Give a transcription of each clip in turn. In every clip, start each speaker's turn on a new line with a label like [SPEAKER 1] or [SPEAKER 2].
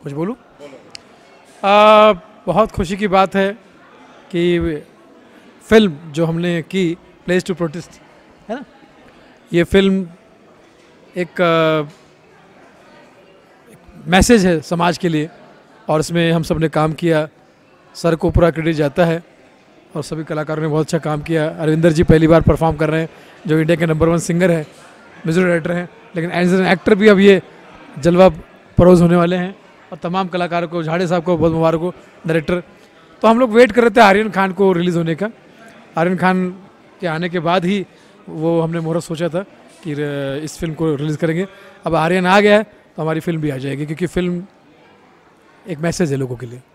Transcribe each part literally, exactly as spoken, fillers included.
[SPEAKER 1] कुछ बोलूँ? आ, बहुत खुशी की बात है कि फिल्म जो हमने की प्लेस टू प्रोटेस्ट है ना, ये फिल्म एक, एक मैसेज है समाज के लिए और इसमें हम सब ने काम किया। सर को पूरा क्रेडिट जाता है और सभी कलाकारों ने बहुत अच्छा काम किया। अरविंदर जी पहली बार परफॉर्म कर रहे हैं, जो इंडिया के नंबर वन सिंगर है, म्यूजिक डायरेक्टर हैं, लेकिन एज एन एक्टर भी अब ये जलवा परोज होने वाले हैं। और तमाम कलाकारों को, झाड़े साहब को बहुत मुबारक हो, डायरेक्टर। तो हम लोग वेट कर रहे थे आर्यन खान को रिलीज़ होने का। आर्यन खान के आने के बाद ही वो हमने मुहूर्त सोचा था कि इस फिल्म को रिलीज़ करेंगे। अब आर्यन आ गया है तो हमारी फिल्म भी आ जाएगी, क्योंकि फिल्म एक मैसेज है लोगों के लिए।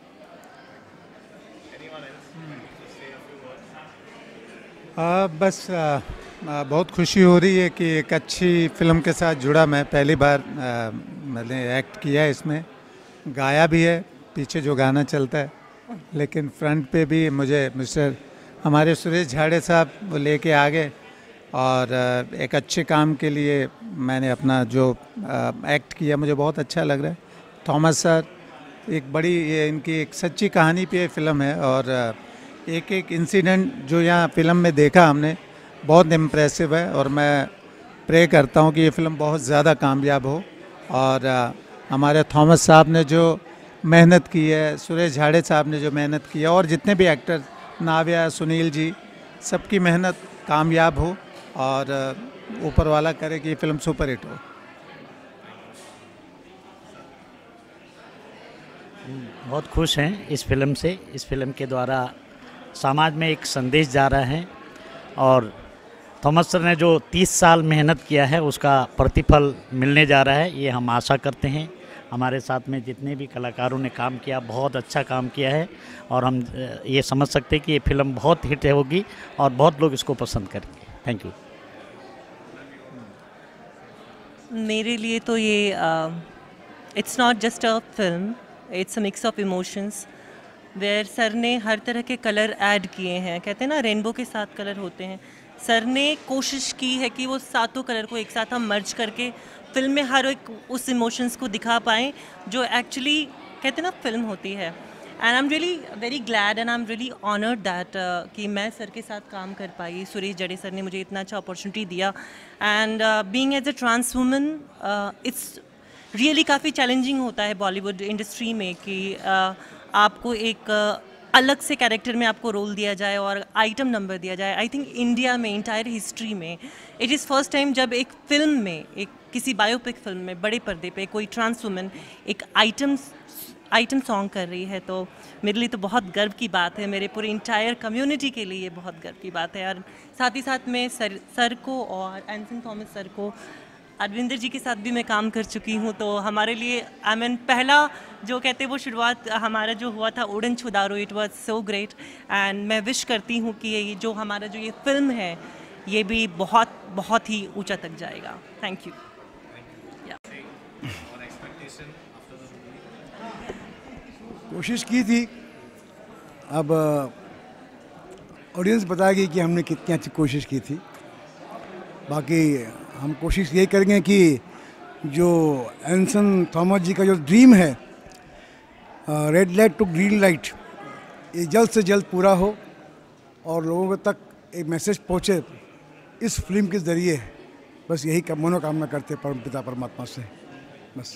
[SPEAKER 2] आ, बस आ, आ, बहुत खुशी हो रही है कि एक अच्छी फिल्म के साथ जुड़ा। मैं पहली बार आ, मैंने एक्ट किया है इसमें, गाया भी है, पीछे जो गाना चलता है, लेकिन फ्रंट पे भी मुझे मिस्टर हमारे सुरेश झाड़े साहब वो लेके आ गए और आ, एक अच्छे काम के लिए मैंने अपना जो आ, एक्ट किया, मुझे बहुत अच्छा लग रहा है। थॉमस सर, एक बड़ी ये इनकी एक सच्ची कहानी पे फिल्म है और आ, एक एक इंसिडेंट जो यहाँ फिल्म में देखा हमने बहुत इम्प्रेसिव है और मैं प्रे करता हूँ कि ये फिल्म बहुत ज़्यादा कामयाब हो। और आ, हमारे थॉमस साहब ने जो मेहनत की है, सुरेश झाड़े साहब ने जो मेहनत की है और जितने भी एक्टर, नाव्या, सुनील जी, सबकी मेहनत कामयाब हो और आ, ऊपर वाला करे कि ये फिल्म सुपर हिट हो।
[SPEAKER 3] बहुत खुश हैं इस फिल्म से। इस फिल्म के द्वारा समाज में एक संदेश जा रहा है और थॉमस सर ने जो तीस साल मेहनत किया है उसका प्रतिफल मिलने जा रहा है, ये हम आशा करते हैं। हमारे साथ में जितने भी कलाकारों ने काम किया, बहुत अच्छा काम किया है और हम ये समझ सकते हैं कि ये फिल्म बहुत हिट होगी और बहुत लोग इसको पसंद करेंगे। Thank you.
[SPEAKER 4] मेरे लिए तो ये it's not just a film, it's a mix of emotions where sir ने हर तरह के कलर ऐड किए हैं। कहते हैं ना रेनबो के सात कलर होते हैं, सर ने कोशिश की है कि वो सातों कलर को एक साथ हम मर्ज करके फिल्म में हर एक उस इमोशंस को दिखा पाएँ जो एक्चुअली कहते हैं ना फिल्म होती है। And I am really very glad and I am really honoured that कि मैं सर के साथ काम कर पाई। सुरेश जड़े सर ने मुझे इतना अच्छा अपॉर्चुनिटी दिया and being as a trans woman it's really काफ़ी चैलेंजिंग होता है बॉलीवुड इंडस्ट्री में कि uh, आपको एक अलग से कैरेक्टर में आपको रोल दिया जाए और आइटम नंबर दिया जाए। आई थिंक इंडिया में इंटायर हिस्ट्री में इट इज़ फर्स्ट टाइम जब एक फिल्म में, एक किसी बायोपिक फिल्म में बड़े पर्दे पे कोई ट्रांस वुमन एक आइटम आइटम सॉन्ग कर रही है। तो मेरे लिए तो बहुत गर्व की बात है, मेरे पूरे इंटायर कम्युनिटी के लिए ये बहुत गर्व की बात है। और साथ ही साथ में सर सर को और एंसन थॉमस सर को, अरविंदर जी के साथ भी मैं काम कर चुकी हूँ, तो हमारे लिए आई मीन पहला जो कहते हैं वो शुरुआत हमारा जो हुआ था उड़न छुदारो, it was so great. And मैं विश करती हूँ कि ये जो हमारा जो ये फिल्म है ये भी बहुत बहुत ही ऊंचा तक जाएगा। Thank you.
[SPEAKER 5] कोशिश की थी, अब ऑडियंस बताएगी कि हमने कितनी अच्छी कोशिश की थी। बाकी हम कोशिश ये करेंगे कि जो एंसन थॉमस जी का जो ड्रीम है red light to green light, ये जल्द से जल्द पूरा हो और लोगों तक एक मैसेज पहुँचे इस फिल्म के ज़रिए। बस यही मनोकामना करते परम पिता परमात्मा से। बस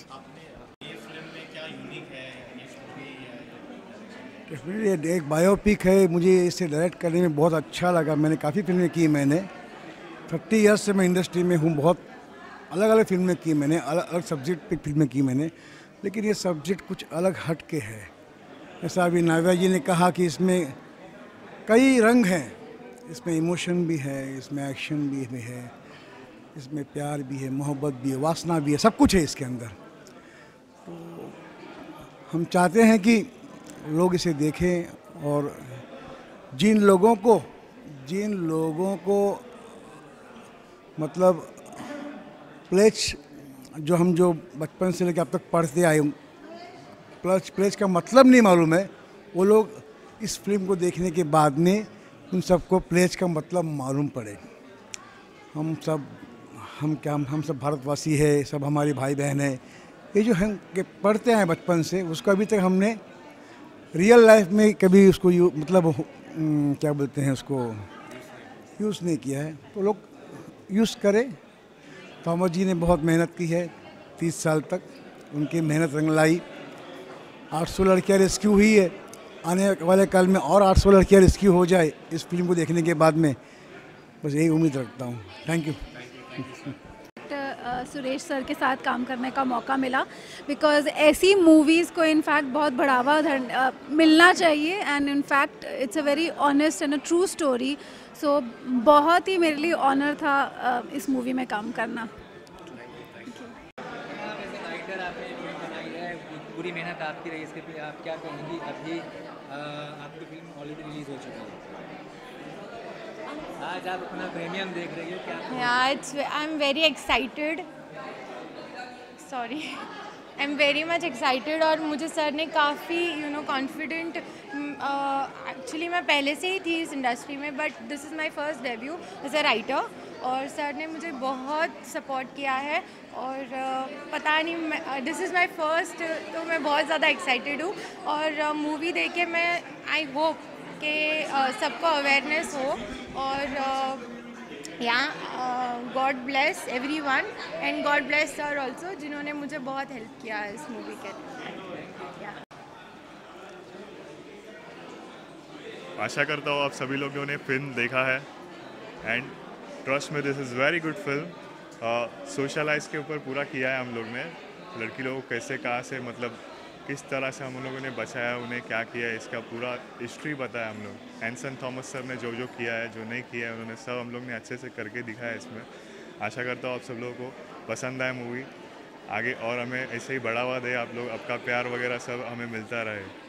[SPEAKER 5] कश्मीर एक बायोपिक है, मुझे इसे डायरेक्ट करने में बहुत अच्छा लगा। मैंने काफ़ी फिल्में की, मैंने थर्टी ईयर्स से मैं इंडस्ट्री में हूँ, बहुत अलग अलग फिल्में की मैंने, अलग अलग सब्जेक्ट पे फिल्में की मैंने, लेकिन ये सब्जेक्ट कुछ अलग हट के है। जैसा अभी नाव्या जी ने कहा कि इसमें कई रंग हैं, इसमें इमोशन भी है, इसमें एक्शन भी है, इसमें प्यार भी है, मोहब्बत भी है, वासना भी है, सब कुछ है इसके अंदर। तो हम चाहते हैं कि लोग इसे देखें और जिन लोगों को जिन लोगों को मतलब प्लेज जो हम जो बचपन से लेकर अब तक पढ़ते आए, प्लेज प्लेज का मतलब नहीं मालूम है, वो लोग इस फिल्म को देखने के बाद में उन सबको प्लेज का मतलब मालूम पड़े। हम सब हम क्या हम सब भारतवासी है, सब हमारे भाई बहन हैं, ये जो हम के पढ़ते हैं बचपन से, उसको अभी तक हमने रियल लाइफ में कभी उसको यू मतलब हम्म, क्या बोलते हैं उसको यूज़ नहीं किया है, तो लोग यूज़ करें। थॉमस जी ने बहुत मेहनत की है तीस साल तक, उनकी मेहनत रंग लाई। आठ सौ लड़कियाँ रेस्क्यू हुई है, आने वाले काल में और आठ सौ लड़कियाँ रेस्क्यू हो जाए इस फिल्म को देखने के बाद में, बस यही उम्मीद रखता हूँ। Thank you.
[SPEAKER 6] सुरेश सर के साथ काम करने का मौका मिला, बिकॉज़ ऐसी मूवीज़ को इनफैक्ट बहुत बढ़ावा धर मिलना चाहिए, and in fact it's a very honest and a true story. So बहुत ही मेरे लिए ऑनर था uh, इस मूवी में काम करना।
[SPEAKER 7] पूरी मेहनत आपकी रही इसके पे, आप क्या कहेंगी? अभी आपकी फिल्म ऑलरेडी रिलीज हो चुकी है, आज आप अपना प्रीमियम देख रही हो, क्या?
[SPEAKER 8] Yeah, it's I'm very excited. Sorry, I'm very much excited और मुझे सर ने काफ़ी यू नो कॉन्फिडेंट, एक्चुअली मैं पहले से ही थी इस इंडस्ट्री में, but this is my first debut as a writer, और सर ने मुझे बहुत सपोर्ट किया है, और uh, पता नहीं, दिस इज़ माय फर्स्ट, तो मैं बहुत ज़्यादा एक्साइटेड हूँ। और मूवी uh, देख के मैं आई होप कि uh, सबको अवेयरनेस हो, और uh, या God bless everyone and God bless sir also, जिन्होंने मुझे बहुत हेल्प किया है इस मूवी के।
[SPEAKER 9] आशा करता हूँ आप सभी लोगों ने फिल्म देखा है, and trust me this is very good film. Socialize के ऊपर पूरा किया है हम लोग ने, लड़की लोगों को कैसे कहाँ से मतलब किस तरह से हम लोगों ने बचाया, उन्हें क्या किया, इसका पूरा हिस्ट्री बताया हम लोग। एंसन थॉमस सर ने जो जो किया है, जो नहीं किया है, उन्होंने सब हम लोग ने अच्छे से करके दिखाया इसमें। आशा करता हूँ आप सब लोगों को पसंद आए मूवी, आगे और हमें ऐसे ही बढ़ावा दे आप लोग, आपका प्यार वगैरह सब हमें मिलता रहे।